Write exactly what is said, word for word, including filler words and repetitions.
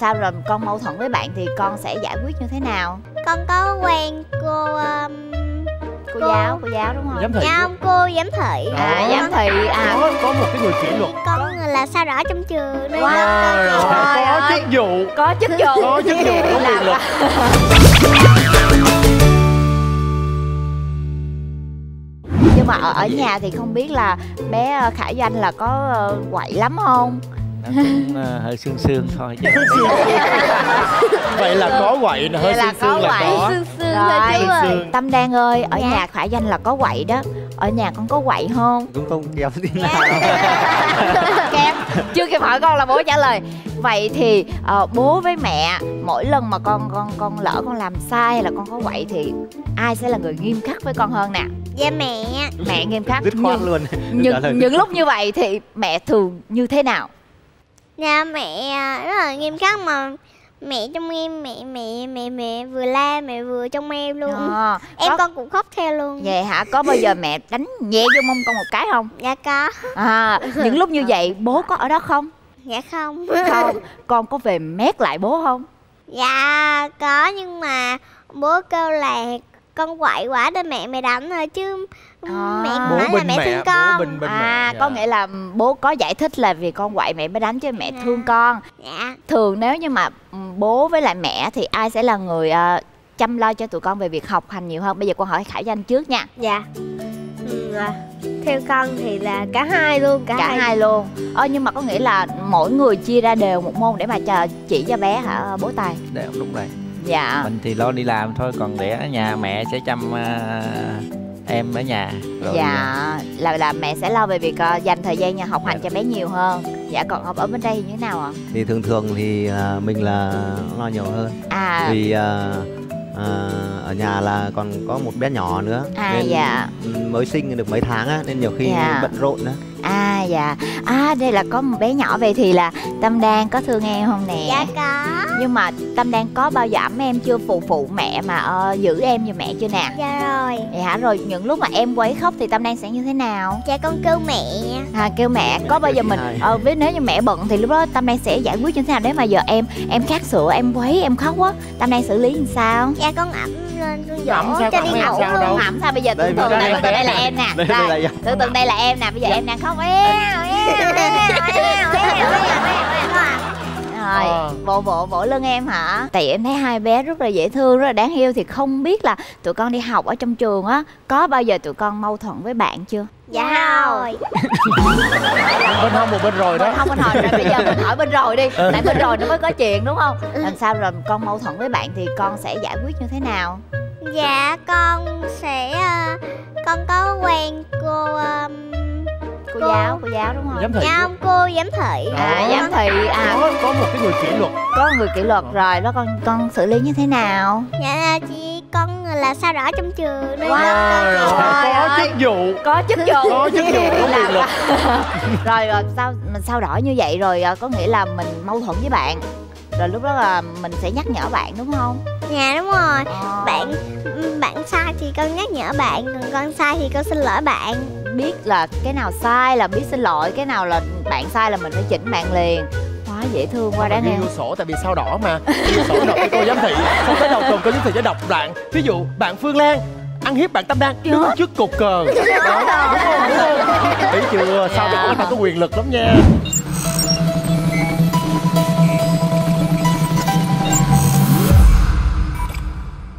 sao rồi con mâu thuẫn với bạn thì con sẽ giải quyết như thế nào? Con có quen cô um, cô, cô giáo cô giáo đúng không? Giám thị. Dạ không, cô giám thị. À giám thị à. Có, có một cái người kỷ luật. Con là sao đỏ trong trường nên wow. con có chức vụ. Có chức vụ. Có chức vụ, có quyền lực. Nhưng mà ở, ở nhà thì không biết là bé Khải Danh là có quậy lắm không? Nó cũng uh, hơi sương sương thôi. Vậy là có quậy, là hơi sương sương là có. Sương sương rồi. thôi chú ơi. Tâm Đan ơi, ở dạ. nhà Khải Danh là có quậy đó. Ở nhà con có quậy không? Cũng không kém tí nào. Kém. Chưa kịp hỏi con là bố trả lời. Vậy thì uh, bố với mẹ mỗi lần mà con con con lỡ con làm sai hay là con có quậy thì ai sẽ là người nghiêm khắc với con hơn nè? Dạ mẹ. Mẹ nghiêm khắc. Dứt khoát luôn. Những, những lúc như vậy thì mẹ thường như thế nào? Dạ mẹ rất là nghiêm khắc mà mẹ trong em mẹ mẹ mẹ mẹ vừa la mẹ vừa trong em luôn. À, em có... con cũng khóc theo luôn. Vậy hả? Có bao giờ mẹ đánh nhẹ vô mông con một cái không? Dạ có. À, những lúc như vậy bố có ở đó không? Dạ không. Không. Con có về mét lại bố không? Dạ có, nhưng mà bố kêu là con quậy quá nên mẹ mẹ đánh thôi chứ à, mẹ cũng nói là mẹ thương con. Bố bình bình à mẹ. Có nghĩa là bố có giải thích là vì con quậy mẹ mới đánh chứ mẹ dạ. thương con. Dạ. Thường nếu như mà bố với lại mẹ thì ai sẽ là người uh, chăm lo cho tụi con về việc học hành nhiều hơn? Bây giờ con hỏi Khải Danh trước nha. Dạ. Ừ, theo con thì là cả hai luôn. Cả, cả hai. hai luôn. Ờ nhưng mà có nghĩa là mỗi người chia ra đều một môn để mà chờ chỉ cho bé hả bố Tài? Đều đúng rồi. Dạ. Mình thì lo đi làm thôi, còn để ở nhà mẹ sẽ chăm uh, em ở nhà. Rồi dạ là là mẹ sẽ lo về việc uh, dành thời gian nhà học hành cho bé nhiều hơn. Dạ còn học ở bên đây thì như thế nào ạ? Thì thường thường thì uh, mình là lo nhiều hơn. À. Vì uh, uh, ở nhà là còn có một bé nhỏ nữa. À nên dạ. Mới sinh được mấy tháng á, nên nhiều khi dạ. bận rộn nữa. À dạ. À đây là có một bé nhỏ về thì là Tâm Đan có thương em không nè? Dạ có. Nhưng mà Tâm Đan có bao giờ ẵm em chưa, phụ phụ mẹ mà uh, giữ em giùm mẹ chưa nè? Dạ rồi. Vậy hả? Rồi những lúc mà em quấy khóc thì Tâm Đan sẽ như thế nào? Dạ con kêu mẹ. À kêu mẹ. Có bao giờ mình ờ với nếu như mẹ bận thì lúc đó Tâm Đan sẽ giải quyết như thế nào? Nếu mà giờ em em khát sữa, em quấy, em khóc á, Tâm Đan xử lý làm sao? Dạ con ẩm lên con Ẩm dỗ sao cho con đi ẩm ngủ sao luôn. đâu? Ẩm sao? Bây giờ tưởng tượng đây, đây, đây, đây, đây là em nè. đây, đây là Tưởng tượng đây là em nè. Bây giờ em đang khóc. Rồi, à. vỗ vỗ vỗ lưng em hả? Tại em thấy hai bé rất là dễ thương, rất là đáng yêu. Thì không biết là tụi con đi học ở trong trường á, có bao giờ tụi con mâu thuẫn với bạn chưa? Dạ rồi. Bên hông một bên rồi đó. Bên không bên hồi rồi, bây giờ mình hỏi bên rồi đi. Tại bên rồi nó mới có chuyện đúng không? Làm sao rồi con mâu thuẫn với bạn thì con sẽ giải quyết như thế nào? Dạ con sẽ uh, con có quen cô um, cô, cô giáo cô giáo đúng không? Giám thị. Dạ không, cô giám thị. À giám thị à. Có, có một cái người kỷ luật. Có người kỷ luật rồi đó. Con con xử lý như thế nào? Dạ chị con là sao đỏ trong trường nên wow. con Có chức vụ. Có chức vụ. Có chức vụ, có quyền lực. Rồi rồi sao mình sao đỏ như vậy rồi có nghĩa là mình mâu thuẫn với bạn. Rồi lúc đó là mình sẽ nhắc nhở bạn đúng không? Dạ đúng rồi. À. Bạn bạn sai thì con nhắc nhở bạn, còn con sai thì con xin lỗi bạn. Biết là cái nào sai là biết xin lỗi, cái nào là bạn sai là mình phải chỉnh bạn liền. Quá dễ thương, quá đáng yêu. Ghi vô sổ tại vì sao đỏ mà. Ghi vô sổ đọc cho cô giám thị. Xong tới đầu tuần cô giám thị sẽ đọc đoạn. Ví dụ bạn Phương Lan ăn hiếp bạn Tâm Đan đứng trước cột cờ. Đó, đúng không? Đúng không? Thấy chưa? Sao đỏ người ta có quyền lực lắm nha.